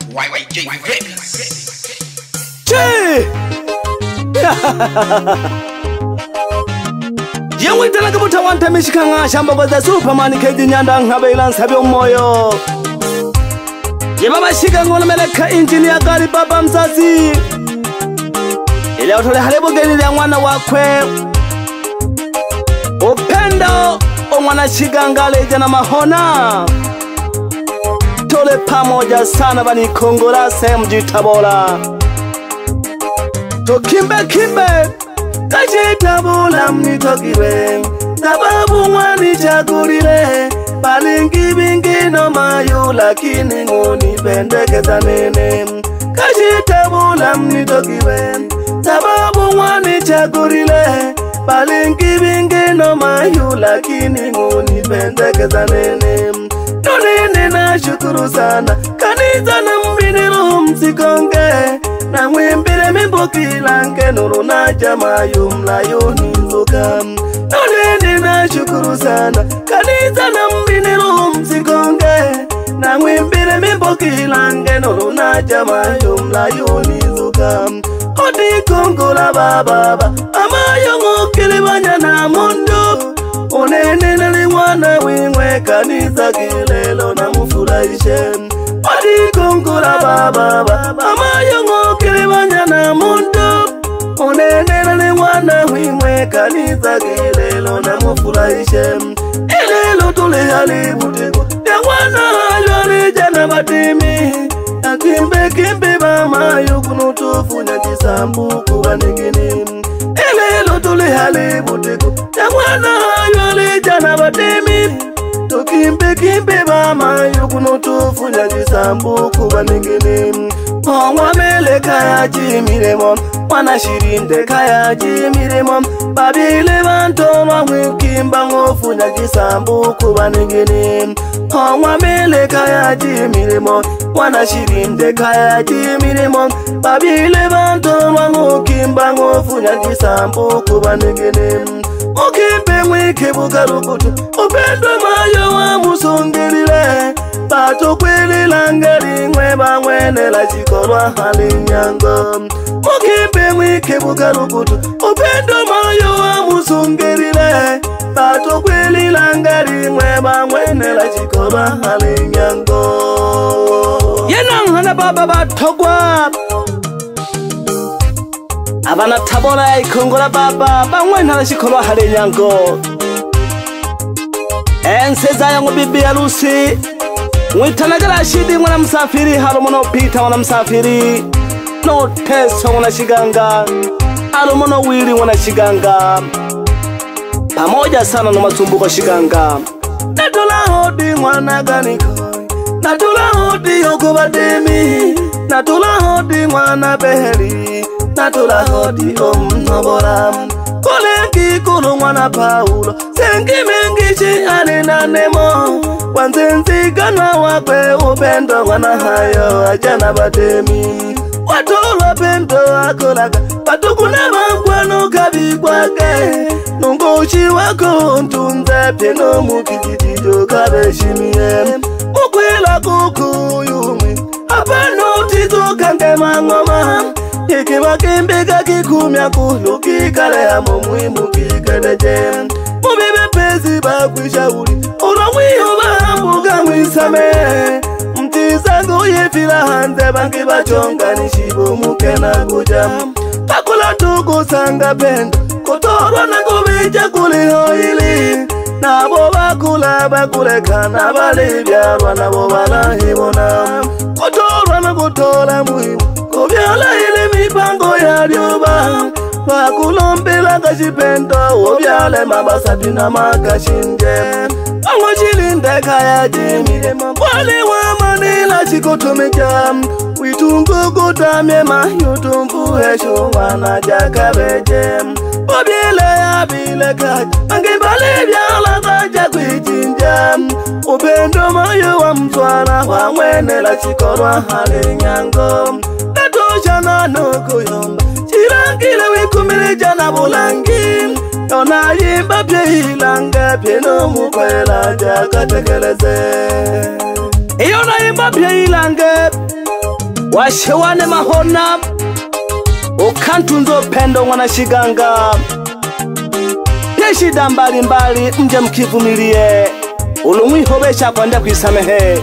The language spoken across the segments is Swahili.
YYJ Records. Yewe tena kabuta wanta mishikanga shamba baza Superman keji nyanda ngabela nsabi umoyo. Ye baba shika ngona meleka engineer gari baba mzazi. Ile otole halebo geli ya mwana wakwe. Upendo omwana shigangale jana mahona. Tole pamoja sana bani Kongola semji Tabora. To kimbe kaje Tabora mnitokire sababu mwani chagulire balingi bingi no mayo lakini ngoni pendekeza nene. Kaje Tabora mnitokire sababu mwani chagulire balingi bingi no mayo lakini ngoni pendekeza nene. Nonene na shukuru sana kanisa na mbiniro msikonge na mwimbire mimboki lange nuru na jamayu mlayo nizuka. Nonene na shukuru sana kanisa na mbiniro msikonge na mwimbire mimboki lange nuru na jamayu mlayo nizuka. Odi Kongola baba amayo ngokili banyana mundu unene naliwana wingwe kanisa kilelo na mufurahishe. Odi Kongola baba amayo ngokili banyana mundu unene naliwana wingwe kanisa kilelo na mufurahishe. Ilelo tule halibutiko ya wana halwari jana batimi kimbe bamayo kunutufu nyajisambu kuwa ningini. Ilelo tule halibutiko ya wana halwari jana batimi kimbe bamayo kunutufu nyajisambu kuwa ningini. Mwa mele kaya jimiremo wana shirinde kaya jimiremo babile bantonwa mwikimba ngofu nyajisambu kuwa ningini. Mwa mele kaya jimiremo wana shirinde kaya jimiremo babile bantonwa mwikimba ngofu nyajisambu kuwa ningini. Ukimbe mwike bukarukutu upendo mayo wa musongerile bato kweli langari ngweba mwene la chikorwa hali nyango. Ukimbe mwike bukarukutu upendo mayo wa musongerile bato kweli langari ngweba mwene la chikorwa hali nyango. Yenang hana baba batogwa abana Tabora ya Kongola baba bamwena la chikorwa hali nyango. Enseza yangu bibi harusi mwitanagala shidi mwana msafiri halumono pita mwana msafiri no teso mwana shiganga halumono wili mwana shiganga pamoja sana no masumbuko shiganga. Natula hodi mwana ganikoi natula hodi yoko bademi natula hodi mwana beheri natula hodi omnobora koleki kulu mwana Paulo sengi mengishi alina nemo wanzenzi ganwa wakwe upendo mwana hayo ajana batemi watulwa pendo akolaga patukuna mangwano kabikwake nungushi wako ntunze peno mukijitijo kabeshimie mukwila kukuyumi apano tizo kange mangoma ikima kimbika kikumya kuluki kale ya mumuimu kikedeje mubibe pezi bakwishauri ulamwiyo bambuga mwisame mtisangu yefila hanze bangi bachonga nishibu mukena kuja pakula tuku sanga pendo kutorwa na kubija kuliho ili nabo bakula bakulekana balibyarwa nabo balahibona kutorwa na kutola muhimu kubyala ili mipango ya lyoba bakulombela kashipendo ubyale mabasati na makashinje wango shilinde kaya jimirema wale wa manila chikotomeja witungu kutamye mayutumbu hesho wana jakabeje ubyele ya bile kaji angibale byala kaja kuichinja upendo mayo wa mtwara wa mwenela chikorwa hali nyango. Natosha nuko yomba chirangile wikumile jana bulangi yona yimba pye ilanga pye no mukwela jakatekeleze yona yimba pye ilanga washewane mahona ukantunzo pendo mwana shiganga shida mbali mbali mje mkivumilie ulumwihobesha kwenda kwisamehe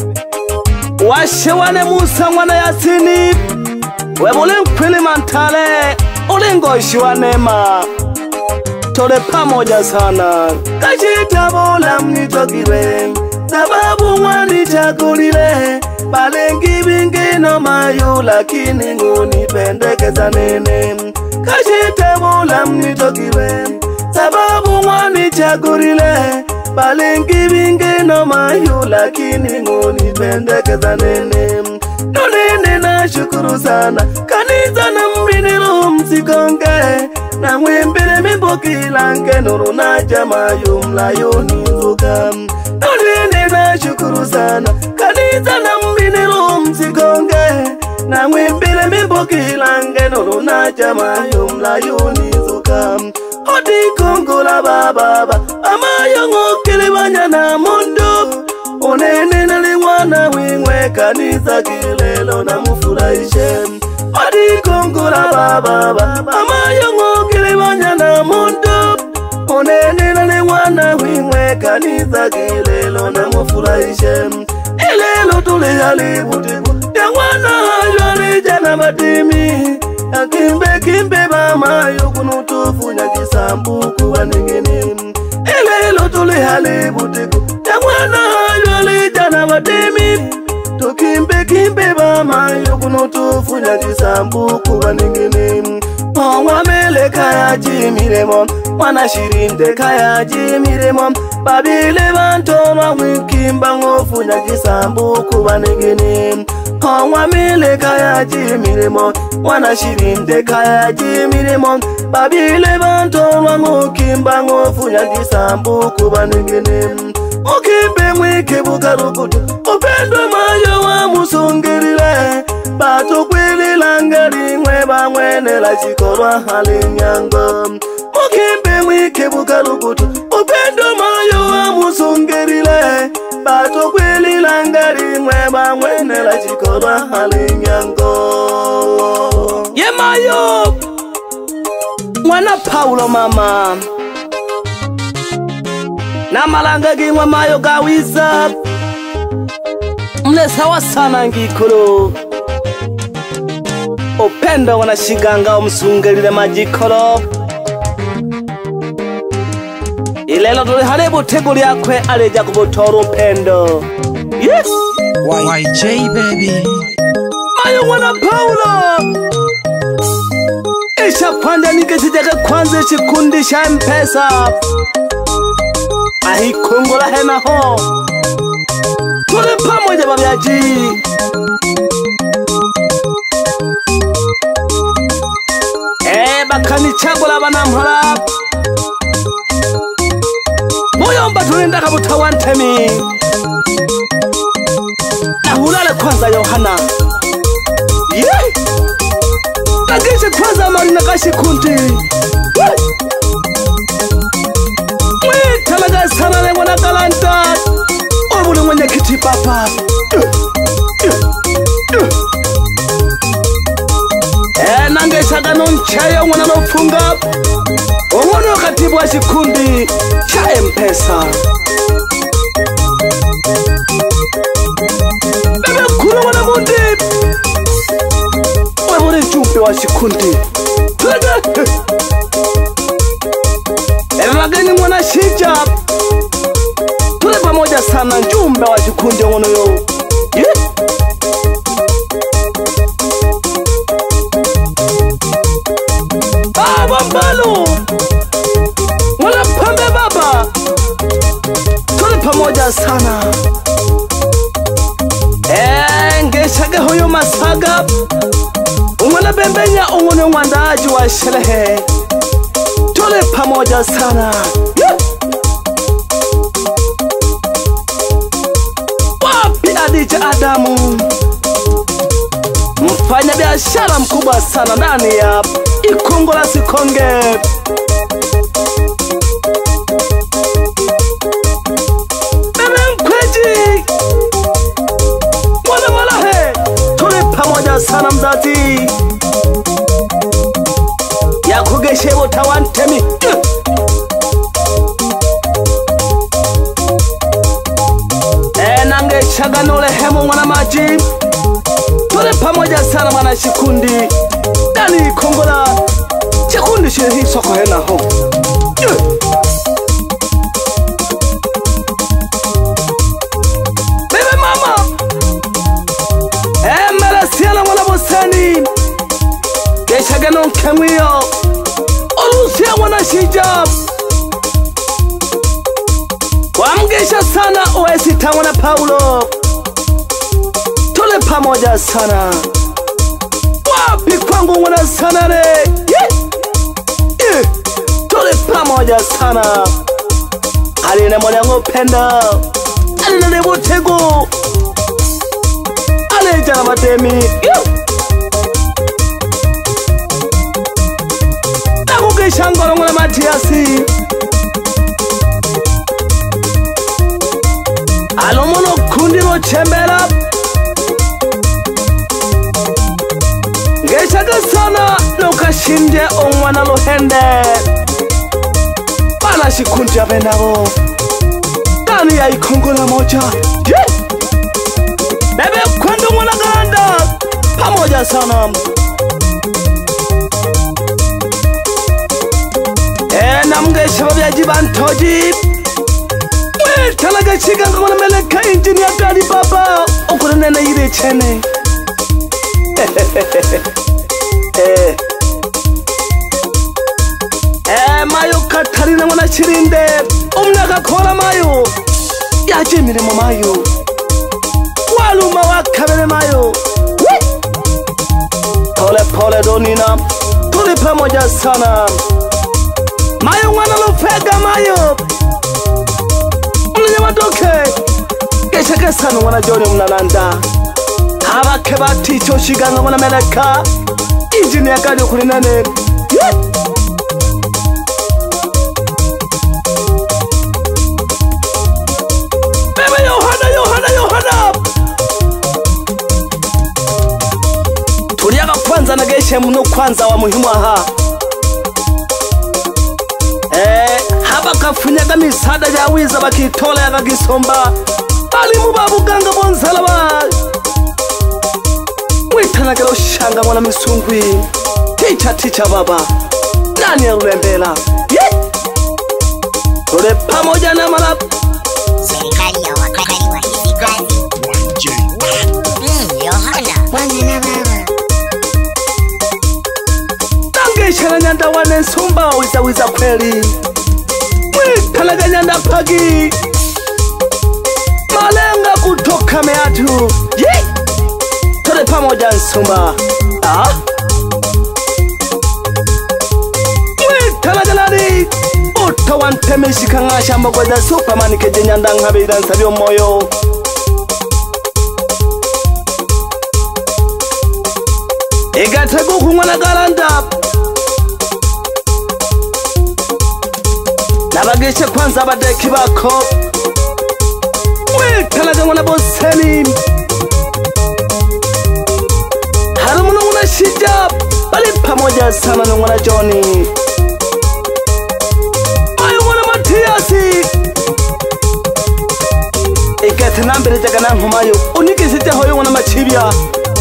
washewane Musa mwana Yasini webule mkwili mantale ulingoishi wa neema tole pamoja sana kashitabola mnitokire sababu mwanichakulile balengi bingino mayu lakini ngunipendekeza nene kashitabola mnitokire sababu mwanichakulile balengi bingino mayu lakini ngunipendekeza nene nonene na shukuru sana kanisa na mbiniru msikonge na mwimbile mimbokilange nuru na jamayu mlayo nizuka nonene na shukuru sana kanisa na mbiniru msikonge na mwimbile mimbokilange nuru na jamayu mlayo nizuka hoti kongola baba amayo ngokili banyana mundu onene nalimwana wingwe kanisa kilelo na mufurahishe hoti kongola baba amayo ngokili banyana mundu onene nalimwana wingwe kanisa kilelo na mufurahishe ilelo tulihali butibu ya mwana hajwali jana batimi kimbe bamayo kunutufunya kisambuku waningini ilelo tulihali butiku ya mwana hajwali jana batimi tukimbe bamayo kunutufunya kisambuku waningini Mwamele kaya jimiremo mwana shirinde kaya jimiremo babile bantoma wikimba ngofunya kisambuku waningini Mwamele kaya jimiremo mwana shirinde kaya jimiremo babile bantoma wikimba ngofunya kisambuku waningini Ukimbe mwike bukarukutu upendo mayo wa musungirile Bato kwili langari ngweba mwene la chikorwa hali nyango Ukimbe mwike bukarukutu upendo mayo wa musungirile Bato kwili langari ngweba mwene la chikorwa hali nyango Ye mayo Mwana Paulo mama na malanga gimwa mayo gawiza mle sawa sana ngikolo upendo wanashiganga umsungelile majikolo ilelo tuli haribu tegu lyakwe alija kubutora upendo yes YJ baby mayo mwana Paulo isha pande nikesijake kwanza shikundi sha mpesa ahi kongola hena ho tule pamoja babyaji bakani chagola banamhala moyomba tulinda kabuta wantemi na hulale kwanza Yohana nagishe kwanza marina kashikundi talaga sana le mwana kalanta obule mwenye kiti papa nange sagano nchayo mwana nofunga omwana katibu wa shikundi cha mpesa bebe kuru mwana mundi wabure jumbe wa shikundi Mageni mwana shija tule pamoja sana njumbe wa shikundi mwana yo Baba mbalo mwana pambe baba tule pamoja sana ngeshage huyo masaga umwana bembenya umwana mwandaji wa sherehe tule pamoja sana wapi Adija Adamu mfanya biashara mkubwa sana ndani ya Ikongo la Sikonge bebe mkweji mwana malahe tule pamoja pamoja sana mzazi yakugeshe utawantemi nange chaganule hemu mwana maji tule pamoja sana mwana shikundi dani kongola chikundi shiri soko hena ho bebe mama merasiana mwana bosani geshagano kemwiyo olusia mwana shijab wamgesha sana uesita mwana Paulo tule pamoja sana wapi kwangu mwana sana re tule pamoja sana alina mwana ngopenda alina nebutego aleja na matemi nakugesha ngolo mwana Matiasi alomono kundiro chembera ngeshaga sana nokashinde omwana lohende bana shikundi abenabo dani ya ikongola moja bebe kwendo mwana ganda pamoja sana namgesha babyaji bantoji talaga chiga ngona meleka injini ya gari baba okuna nena yire chene mayo katarina mwana chirinde umnaka kora mayo yaje mirimo mayo waluma wakabele mayo pole pole donina tuli pamoja sana mayo mwana lofega mayo Matoke Geshake sana mwana Joni mnalanda Habake baticho shiganga mwana meleka injini ya gari kuri nane bebe Yohana tuliaga kwanza na geshe mno kwanza wa muhimu aha haba kafunyaga misada ya wiza bakitola yaga gisomba bali mubabu ganga bonzala ba witanaga lo shanga mwana misungwi ticha baba nani ya ulembela tule pamoja na malap serikali ya wakati wa hizi kazi Yohana wana na baba tangesha na nyanda wane nsumba wiza kweli talaga nyanda pagi malenga kutoka meatu tule pamoja nsumba talaga nani utawantemeshika ngasha mbogoza Superman keje nyanda nkabira nsabyo moyo igatego kumwana garanda nabageshe kwanza badeki bako talaga mwana boseni haramuno mwana shijab bali pamoja sana na mwana Joni ayo mwana Matiasi ikete nambere jaga na nkumayo unikisije hoyo mwana Machibia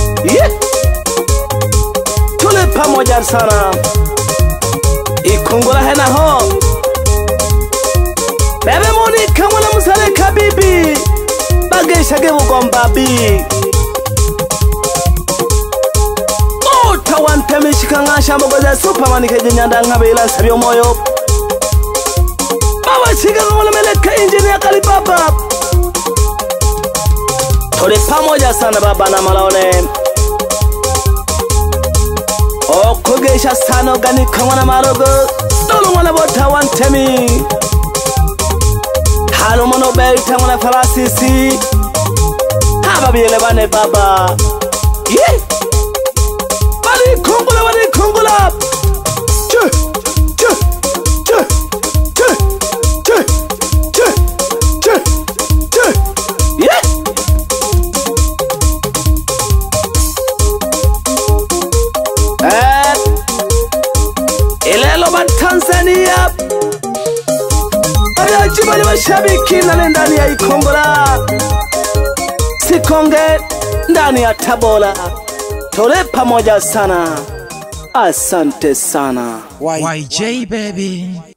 tule pamoja sana ikongola hena ho bebe Monica mwana musale kabibi bagesha ge bugomba bi utawantemeshika ngasha mbogoza Superman keje nyanda nkabela nsabyo moyo baba shiga mwana meleka injini ya gari baba tule pamoja sana baba na malaone okugesha sana ganika mwana marogo dolo mwana bota wantemi halo mono beita mwana farasisi haba biele bane baba bali kongula Tanzania. Abajibali mashabiki na ndani ya Ikongola, Sikonge ndani ya Tabora. Tole pamoja sana. Asante sana. YJ baby.